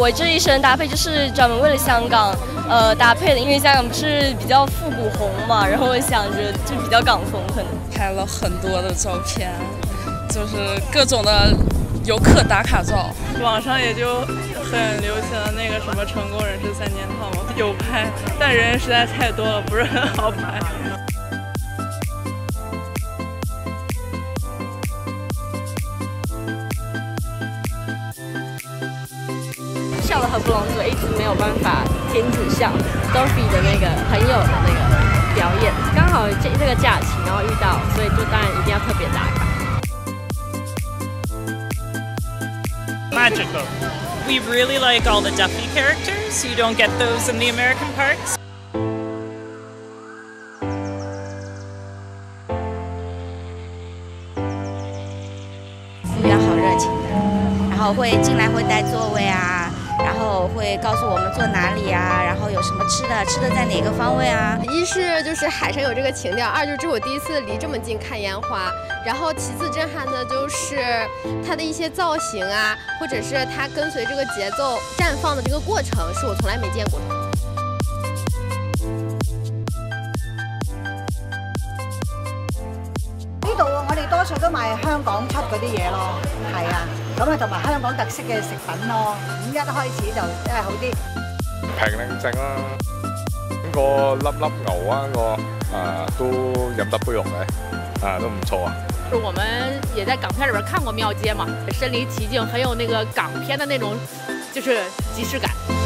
我这一身搭配就是专门为了香港搭配的，因为香港不是比较复古红嘛，然后我想着就比较港风，可能拍了很多的照片，就是各种的游客打卡照。 网上也就很流行的那个什么成功人士3件套嘛，有拍，但人实在太多了，不是很好拍。 笑得合不拢嘴，一直没有办法停止笑。Dorothy 的那个朋友的那个表演，刚好这个假期，然后遇到，所以就当然一定要特别打卡。 Magical. We really like all the Duffy characters. You don't get those in the American parks. 服务员好热情的，然后会进来会带座位啊，然后会告诉我们坐哪里啊，然后有什么吃的在哪个方位啊。 一是就是海上有这个情调，二就是这是我第一次离这么近看烟花，然后其次震撼的就是它的一些造型啊，或者是它跟随这个节奏绽放的这个过程，是我从来没见过的。 呢度我哋多數都賣香港出嗰啲嘢咯，係啊，咁啊同埋香港特色嘅食品咯。5·1開始就真係好啲， 平靚正啦，個粒粒牛啊都飲得杯肉嘅，都唔錯啊。 我们也在港片里边看过庙街嘛，身临其境，很有那个港片的那种，就是即视感。